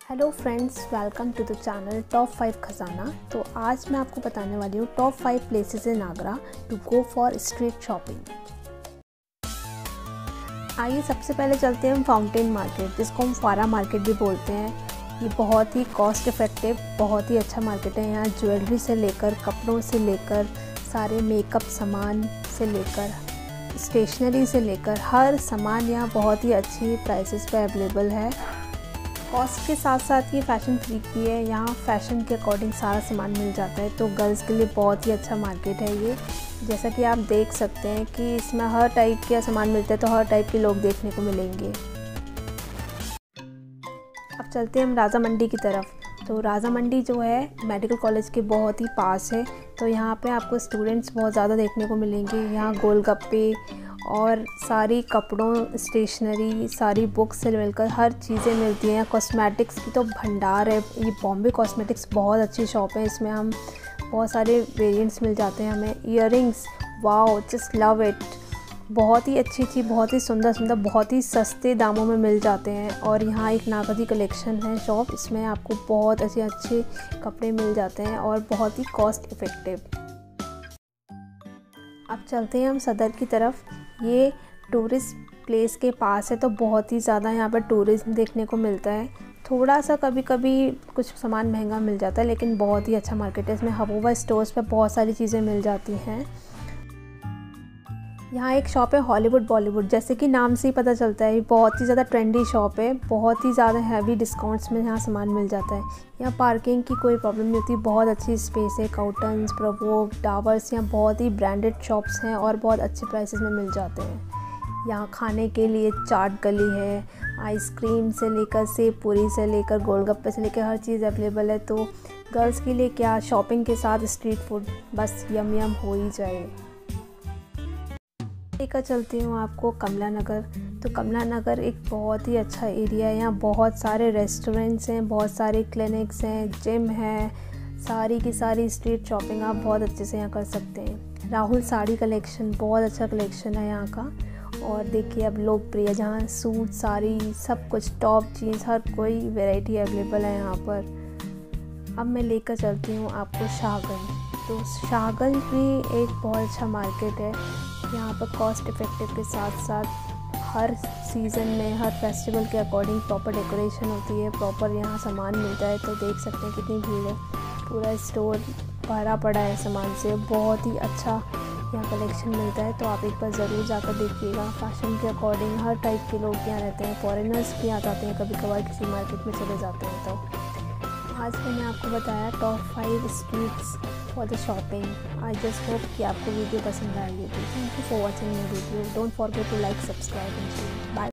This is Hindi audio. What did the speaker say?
Hello friends, welcome to the channel top 5 Khazana. तो आज मैं आपको बताने वाली हूँ top 5 places in Agra to go for street shopping. आइए सबसे पहले चलते हैं हम फाउंटेन मार्केट, जिसको हम फारा मार्केट भी बोलते हैं। ये बहुत ही कॉस्ट इफ़ेक्टिव, बहुत ही अच्छा मार्केट है। यहाँ ज्वेलरी से लेकर, कपड़ों से लेकर, सारे मेकअप सामान से लेकर, स्टेशनरी से लेकर हर सामान यहाँ बहुत ही अच्छी प्राइसेस पे अवेलेबल है। कॉस्ट के साथ साथ ये फ़ैशन फ्रीक भी है। यहाँ फ़ैशन के अकॉर्डिंग सारा सामान मिल जाता है, तो गर्ल्स के लिए बहुत ही अच्छा मार्केट है ये। जैसा कि आप देख सकते हैं कि इसमें हर टाइप के सामान मिलते हैं, तो हर टाइप के लोग देखने को मिलेंगे। अब चलते हैं हम राजा मंडी की तरफ। तो राजा मंडी जो है मेडिकल कॉलेज के बहुत ही पास है, तो यहाँ पे आपको स्टूडेंट्स बहुत ज़्यादा देखने को मिलेंगे। यहाँ गोलगप्पे और सारी कपड़ों, स्टेशनरी, सारी बुक्स से मिलकर हर चीज़ें मिलती हैं। कॉस्मेटिक्स की तो भंडार है। ये बॉम्बे कॉस्मेटिक्स बहुत अच्छी शॉप है। इसमें हम बहुत सारे वेरिएंट्स मिल जाते हैं हमें। Earrings, wow, just love it. बहुत ही अच्छी, बहुत ही सुंदर, बहुत ही सस्ते दामों में मिल जाते हैं। और यहाँ एक नागदी कलेक्शन है शॉप, इसमें आपको बहुत अच्छे कपड़े मिल जाते हैं और बहुत ही कॉस्ट इफ़ेक्टिव। अब चलते हैं हम सदर की तरफ। ये टूरिस्ट प्लेस के पास है, तो बहुत ही ज़्यादा यहाँ पर टूरिज्म देखने को मिलता है। थोड़ा सा कभी कभी कुछ सामान महंगा मिल जाता है, लेकिन बहुत ही अच्छा मार्केट है। इसमें हबूबा स्टोर्स पे बहुत सारी चीज़ें मिल जाती हैं। यहाँ एक शॉप है हॉलीवुड बॉलीवुड, जैसे कि नाम से ही पता चलता है, ये बहुत ही ज़्यादा ट्रेंडी शॉप है। बहुत ही ज़्यादा हैवी डिस्काउंट्स में यहाँ सामान मिल जाता है। यहाँ पार्किंग की कोई प्रॉब्लम नहीं होती, बहुत अच्छी स्पेस है। काउटन्स, प्रवोक, डावर्स, यहाँ बहुत ही ब्रांडेड शॉप्स हैं और बहुत अच्छे प्राइसेस में मिल जाते हैं। यहाँ खाने के लिए चाट गली है, आइसक्रीम से लेकर सेब पूरी से लेकर गोलगप्पे से लेकर हर चीज़ अवेलेबल है। तो गर्ल्स के लिए क्या, शॉपिंग के साथ स्ट्रीट फूड बस यम यम हो ही जाए। लेकर चलती हूँ आपको कमला नगर। तो कमला नगर एक बहुत ही अच्छा एरिया है। यहाँ बहुत सारे रेस्टोरेंट्स हैं, बहुत सारे क्लिनिक्स हैं, जिम है। सारी की सारी स्ट्रीट शॉपिंग आप बहुत अच्छे से यहाँ कर सकते हैं। राहुल साड़ी कलेक्शन, बहुत अच्छा कलेक्शन है यहाँ का। और देखिए अब लोकप्रिय, जहाँ सूट, साड़ी, सब कुछ टॉप जीन्स, हर कोई वैरायटी अवेलेबल है यहाँ पर। अब मैं लेकर चलती हूँ आपको शाहगंज। तो शाहगंज भी एक बहुत अच्छा मार्केट है। यहाँ पर कॉस्ट इफ़ेक्टिव के साथ साथ हर सीज़न में, हर फेस्टिवल के अकॉर्डिंग प्रॉपर डेकोरेशन होती है, प्रॉपर यहाँ सामान मिलता है। तो देख सकते हैं कितनी भीड़ है, पूरा स्टोर भरा पड़ा है सामान से। बहुत ही अच्छा यहाँ कलेक्शन मिलता है, तो आप एक बार ज़रूर जाकर देखिएगा। फैशन के अकॉर्डिंग हर टाइप के लोग यहाँ रहते हैं, फॉरेनर्स भी आ जाते हैं कभी कभार, किसी मार्केट में चले जाते हैं। तो आज मैंने आपको बताया top 5 streets for the shopping. I just hope कि आपको वीडियो पसंद आएगी। Thank you for watching my video. Don't forget to like, subscribe and share. Bye.